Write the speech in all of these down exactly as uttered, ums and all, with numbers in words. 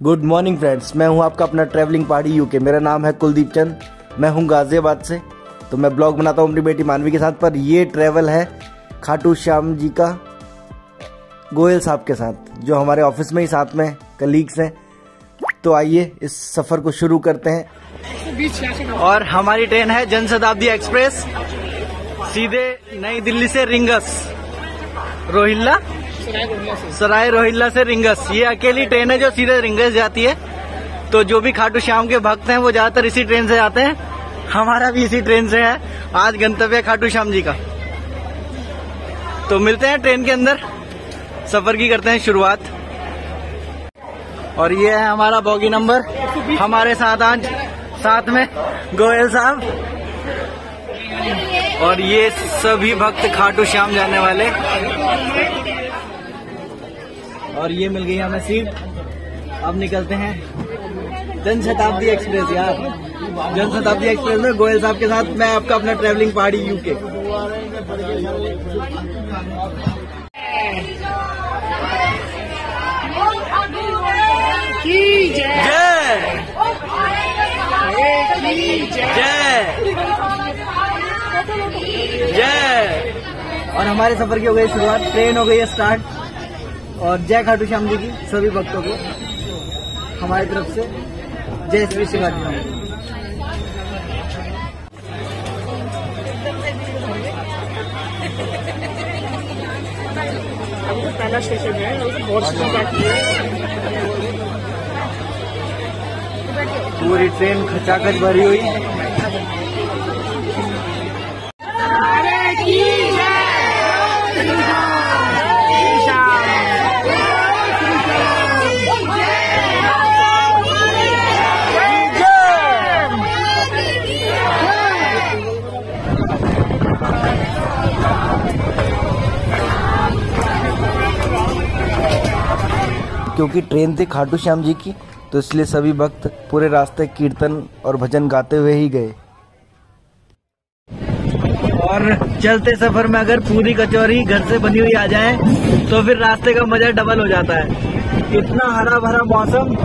Good morning friends, मैं हूं आपका अपना ट्रैवलिंग पहाड़ी यूके। मेरा नाम है कुलदीप चंद, मैं हूं गाजियाबाद से। तो मैं ब्लॉग बनाता हूं अपनी बेटी मानवी के साथ। पर ये ट्रैवल है खाटू श्याम जी का गोयल साहब के साथ, जो हमारे ऑफिस में ही साथ में कलीग्स हैं। तो आइए इस सफर को शुरू करते हैं। और हमारी ट्रेन है जनशताब्दी एक्सप्रेस, सीधे नई दिल्ली से रिंगस रोहिल्ला सराय रोहिल्ला से रिंगस। ये अकेली ट्रेन है जो सीधे रिंगस जाती है। तो जो भी खाटू श्याम के भक्त हैं वो ज्यादातर इसी ट्रेन से जाते हैं। हमारा भी इसी ट्रेन से है। आज गंतव्य खाटू श्याम जी का। तो मिलते हैं ट्रेन के अंदर, सफर की करते हैं शुरुआत। और ये है हमारा बॉगी नंबर। हमारे साथ आज साथ में गोयल साहब और ये सभी भक्त खाटू श्याम जाने वाले। और ये मिल गई हमें सीट। अब निकलते हैं जनशताब्दी एक्सप्रेस। यार जनशताब्दी एक्सप्रेस में गोयल साहब के साथ मैं आपका अपना ट्रैवलिंग पहाड़ी यूके। जय जय जय। और हमारे सफर की हो गई शुरुआत, ट्रेन हो गई है स्टार्ट। और जय खाटू श्याम जी की सभी भक्तों को हमारी तरफ से जय श्री शिवाजी। पहला स्टेशन है, पूरी ट्रेन खचाखच भरी हुई। क्योंकि ट्रेन थी खाटू श्याम जी की, तो इसलिए सभी भक्त पूरे रास्ते कीर्तन और भजन गाते हुए ही गए। और चलते सफर में अगर पूरी कचौरी घर से बनी हुई आ जाए तो फिर रास्ते का मजा डबल हो जाता है। इतना हरा भरा मौसम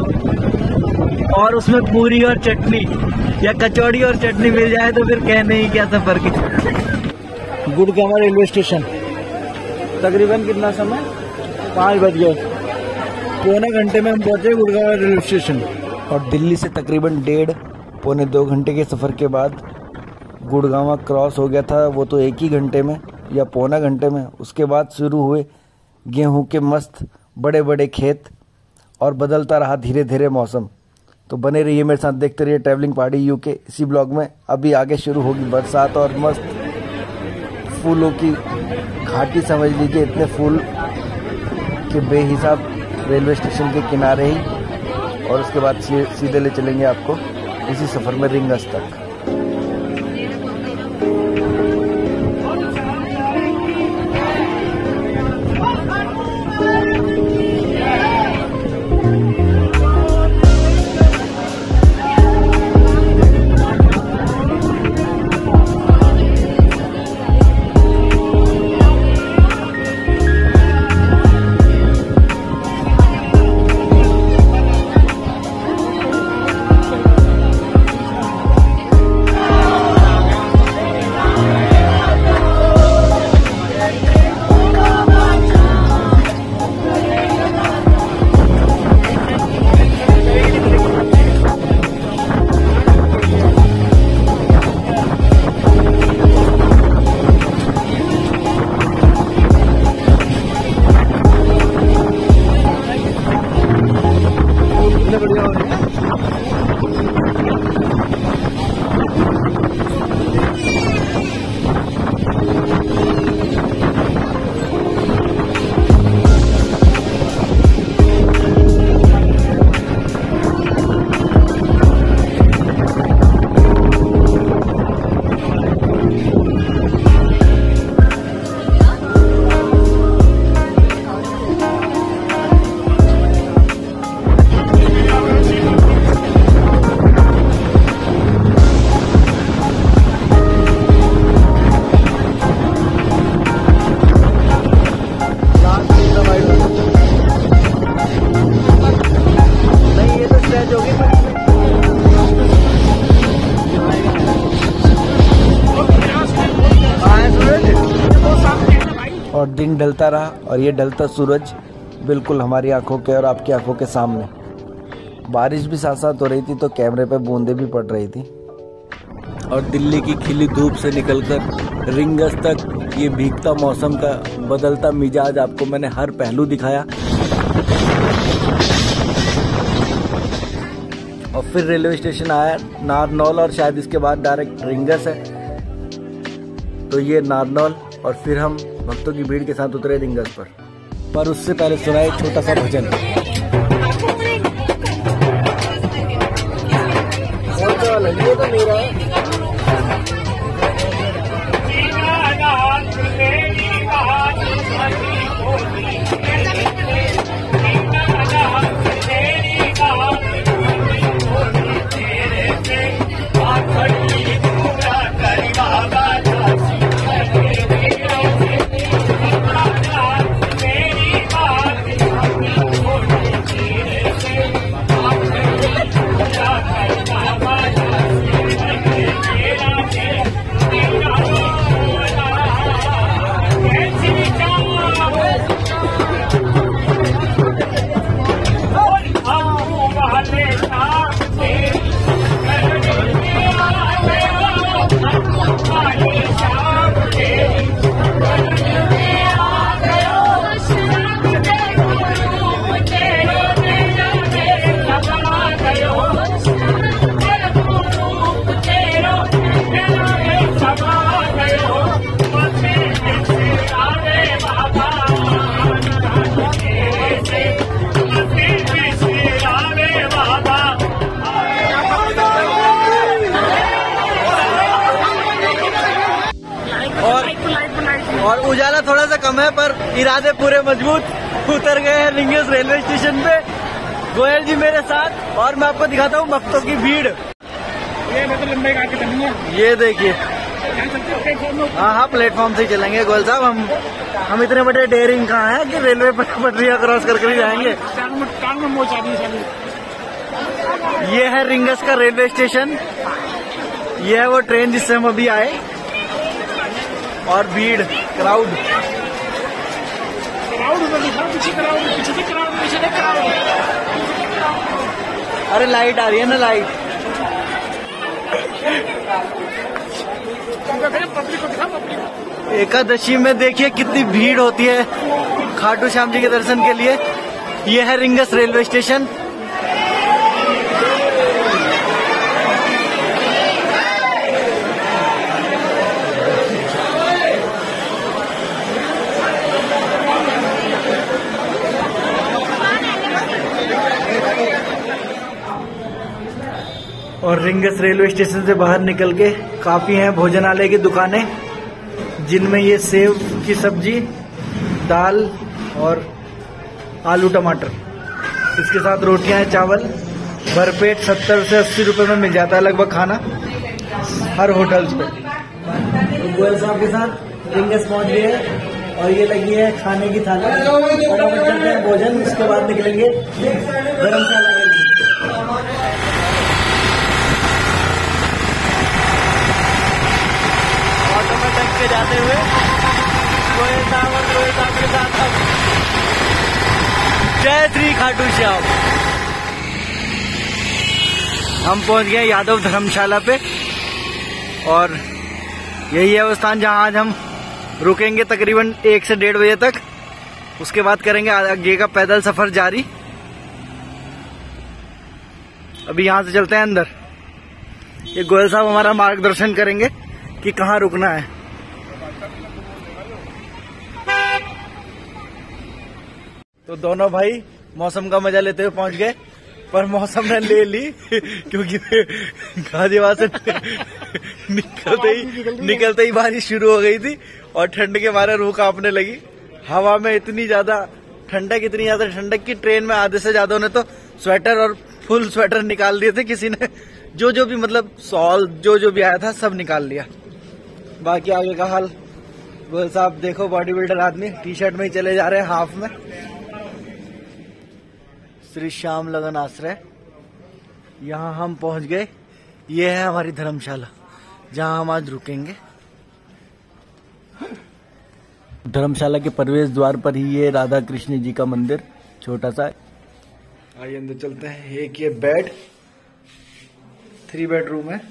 और उसमें पूरी और चटनी या कचौड़ी और चटनी मिल जाए तो फिर कहने ही क्या सफर की। गुड़गांव रेलवे स्टेशन तकरीबन कितना समय, पाँच बज गए। पौने घंटे में हम पहुंचे गुड़गांव रेलवे स्टेशन। और दिल्ली से तकरीबन डेढ़ पौने दो घंटे के सफ़र के बाद गुड़गांव क्रॉस हो गया था। वो तो एक ही घंटे में या पौना घंटे में। उसके बाद शुरू हुए गेहूं के मस्त बड़े बड़े खेत और बदलता रहा धीरे धीरे मौसम। तो बने रहिए मेरे साथ, देखते रहिए ट्रैवलिंग पहाड़ी यूके इसी ब्लॉग में। अभी आगे शुरू होगी बरसात और मस्त फूलों की घाटी समझ लीजिए। इतने फूल के बेहिसाब रेलवे स्टेशन के किनारे ही। और उसके बाद सीधे ले चलेंगे आपको इसी सफर में रिंगस तक। दिन ढलता रहा और ये ढलता सूरज बिल्कुल हमारी आंखों के और आपकी आंखों के सामने। बारिश भी साथ साथ हो रही थी तो कैमरे पे बूंदें भी पड़ रही थी। और दिल्ली की खिली धूप से निकलकर रिंगस तक ये भीगता मौसम का बदलता मिजाज आपको मैंने हर पहलू दिखाया। और फिर रेलवे स्टेशन आया नारनौल और शायद इसके बाद डायरेक्ट रिंगस है। तो ये नारनौल और फिर हम भक्तों की भीड़ के साथ उतरे रिंगस पर। पर उससे पहले सुनाए छोटा सा भजन। ये तो मेरा है। और उजाला थोड़ा सा कम है पर इरादे पूरे मजबूत। उतर गए हैं रिंगस रेलवे स्टेशन पे, गोयल जी मेरे साथ। और मैं आपको दिखाता हूँ भक्तों की भीड़। ये लंबे आगे चलनी है, ये देखिए। हाँ हाँ प्लेटफॉर्म से ही चलेंगे गोयल साहब। हम हम इतने बड़े डेयरिंग कहाँ हैं कि रेलवे पटरियाँ क्रॉस करके ही जाएंगे। ये है रिंगस का रेलवे स्टेशन। ये है वो ट्रेन जिससे हम अभी आए। और भीड़ क्राउड अरे लाइट आ रही है ना, लाइट। एकादशी में देखिए कितनी भीड़ होती है खाटू श्याम जी के दर्शन के लिए। ये है रिंगस रेलवे स्टेशन। और रिंगस रेलवे स्टेशन से बाहर निकल के काफी हैं भोजनालय की दुकानें, जिनमें ये सेव की सब्जी, दाल और आलू टमाटर, इसके साथ रोटियां हैं, चावल। भरपेट सत्तर से अस्सी रुपए में मिल जाता है लगभग खाना हर होटल्स पे। तो गोयल साहब के साथ रिंगस पहुंच गए हैं और ये लगी है खाने की थाली। फटाफट चलते हैं भोजन, उसके बाद निकलेंगे धर्मशाला के लिए। ऑटो में टंग के जाते हुए गोयल साहब और गोयल साहब के साथ हम जय श्री खाटू श्याम। हम पहुंच गए यादव धर्मशाला पे और यही है वो स्थान जहां आज हम रुकेंगे तकरीबन एक से डेढ़ बजे तक। उसके बाद करेंगे आगे का पैदल सफर जारी। अभी यहां से चलते हैं अंदर। ये गोयल साहब हमारा मार्गदर्शन करेंगे कि कहाँ रुकना है। तो दोनों भाई मौसम का मजा लेते हुए पहुंच गए, पर मौसम ने ले ली क्योंकि गाजियाबाद से निकलते ही निकलते ही बारिश शुरू हो गई थी और ठंड के मारे रूह कांपने लगी। हवा में इतनी ज्यादा ठंडक इतनी ज्यादा ठंडक की ट्रेन में आधे से ज्यादा ने तो स्वेटर और फुल स्वेटर निकाल दिए थे। किसी ने जो जो भी मतलब सॉल जो जो भी आया था सब निकाल लिया। बाकी आगे का हाल गोयल साहब देखो, बॉडी बिल्डर आदमी टी शर्ट में ही चले जा रहे हैं, हाफ में। श्री श्याम लगन आश्रय, यहाँ हम पहुंच गए। ये है हमारी धर्मशाला जहां हम आज रुकेंगे। धर्मशाला के प्रवेश द्वार पर ही ये राधा कृष्ण जी का मंदिर छोटा सा। आइए अंदर चलते हैं। एक ये बेड, थ्री बेडरूम है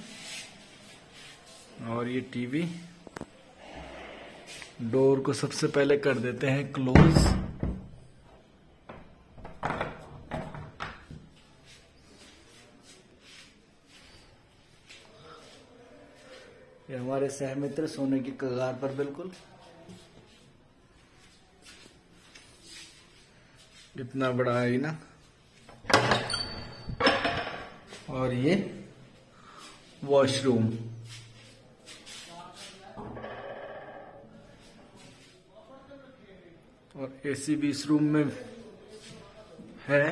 और ये टीवी। डोर को सबसे पहले कर देते हैं क्लोज। ये हमारे सहमित्र सोने की कगार पर बिल्कुल। इतना बड़ा है ना। और ये वॉशरूम। और एसी भी इस रूम में है।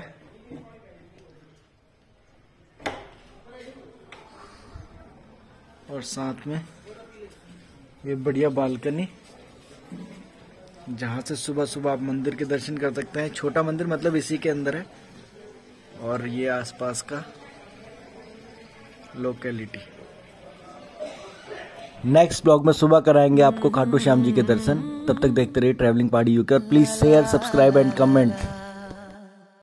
और साथ में ये बढ़िया बालकनी, जहां से सुबह सुबह आप मंदिर के दर्शन कर सकते हैं। छोटा मंदिर मतलब इसी के अंदर है। और ये आसपास का लोकेलिटी। नेक्स्ट ब्लॉग में सुबह कराएंगे आपको खाटू श्याम जी के दर्शन। तब तक देखते रहिए ट्रैवलिंग पहाड़ी यूके और please share, subscribe and comment.